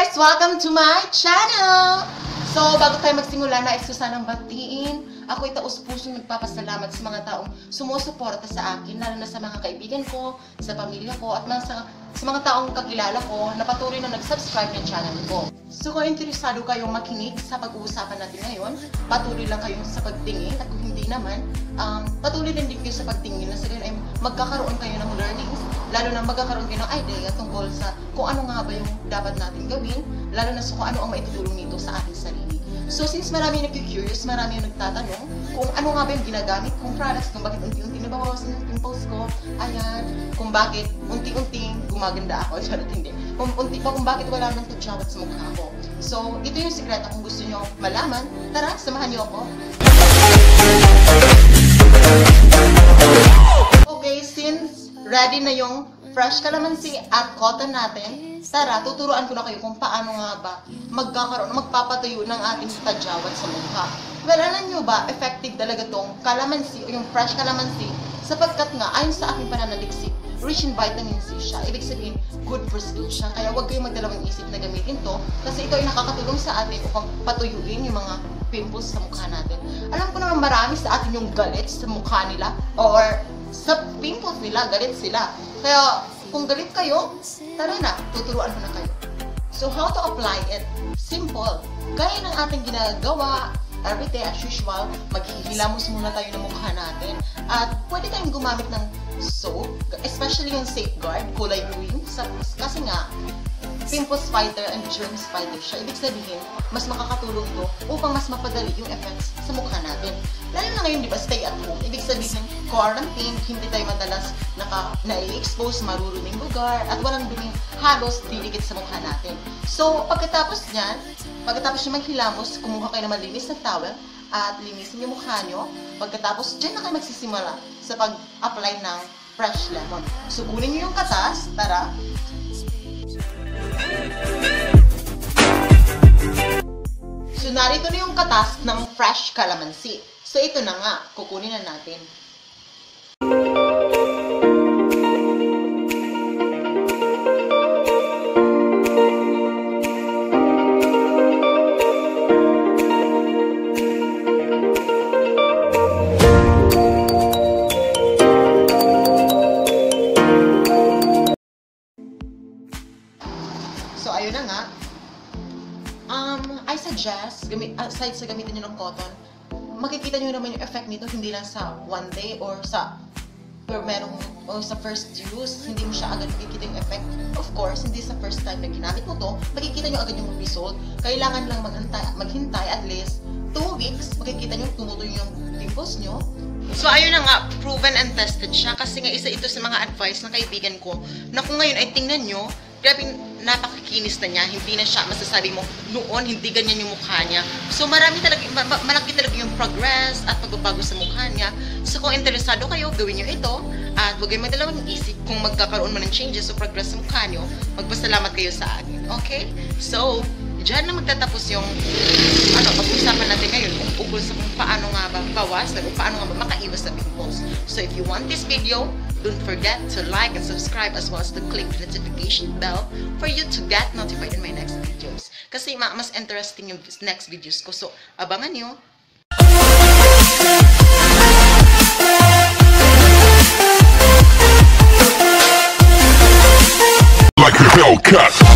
guys! Welcome to my channel! So, bago tayo magsimula, nais ko sanang batiin. Ako'y taus-pusong nagpapasalamat sa mga taong sumusuporta sa akin, lalo na sa mga kaibigan ko, sa pamilya ko, at sa mga taong kakilala ko na patuloy na nag-subscribe ng channel ko. So, kung interesado kayong makinig sa pag-uusapan natin ngayon, patuloy lang kayong sa pagtingin, at kung hindi naman, patuloy din kayo sa pagtingin na sa ganun ay magkakaroon kayo ng learnings, lalo na magkakaroon kayo ng idea tungkol sa kung ano nga ba yung dapat natin gawin, lalo na sa kung ano ang maitutulong nito sa ating sarili. So, since marami yung nag-curious, marami yung nagtatanong kung ano nga ba yung ginagamit kong products, kung bakit unti-unti nabawasan yung pimples ko, ayan, kung bakit unti-unting gumaganda ako, charot hindi, kung bakit wala nang tadyawat sa mukha ko. So, ito yung sikreto kung gusto nyo malaman. Tara, samahan nyo ako. Okay, since ready na yung fresh calamansi at cotton natin, tara, tuturuan ko na kayo kung paano nga ba magpapatuyo ng ating tadyawat sa mukha. Well, alam nyo ba, effective talaga tong calamansi o yung fresh calamansi sapagkat nga, ayon sa aking pananaliksik, rich in vitamin C siya. Ibig sabihin, good for skin siya. Kaya huwag kayong magdalawang isip na gamitin to kasi ito ay nakakatulong sa atin upang patuyuin yung mga pimples sa mukha natin. Alam ko naman marami sa atin yung galit sa mukha nila or sa pimples nila, galit sila. Kaya, kung galit kayo, tara na, tuturuan ko na kayo. So, how to apply it? Simple. Gaya ng ating ginagawa, everyday as usual, maghihilamos muna tayo ng mukha natin. At pwede tayong gumamit ng soap, especially yung Safeguard, kulay green, kasi nga, pimples fighter and germs fighter siya. Ibig sabihin, mas makakatulong ito upang mas mapadali yung effects sa mukha natin. Lalo na ngayon, di ba, stay at home. Ibig sabihin, quarantine, hindi tayo madalas na-expose maruruming lugar at walang duming halos didikit sa mukha natin. So, pagkatapos nyo maghilamos, kumuha kayo ng malinis na towel at linisin yung mukha nyo. Pagkatapos, dyan na kayo magsisimula sa pag-apply ng fresh lemon. So, kunin nyo yung katas, tara. So, narito na yung katas ng fresh calamansi. So, ito na nga. Kukunin na natin. So, ayun na nga. I suggest, aside sa gamitin nyo ng cotton, makikita nyo naman yung effect nito hindi lang sa one day or sa first use, hindi mo siya agad makikita yung effect. Of course, hindi sa first time na ginamit mo to, makikita nyo agad yung result. Kailangan lang maghintay at least 2 weeks, makikita nyo tumutuloy yung pimples nyo. So, ayun na nga, proven and tested siya kasi nga isa ito sa mga advice ng kaibigan ko na kung ngayon ay tingnan nyo, grabe, napakakinis na niya, hindi na siya masasabi mo, noon, hindi ganyan yung mukha niya. So, malaki talaga yung progress at pagbabago sa mukha niya. So, kung interesado kayo, gawin nyo ito at huwag kayong madalawang isip kung magkakaroon man ng changes o progress sa mukha nyo, magpasalamat kayo sa akin. Okay? So, dyan na magtatapos yung pag-usapan natin ngayon ukol sa kung paano nga ba bawasan o paano nga ba makaiwas sa pimples. So, if you want this video, don't forget to like and subscribe as well as to click the notification bell for you to get notified in my next videos. Kasi mas interesting yung next videos ko. So, abangan nyo. Like a Hellcat.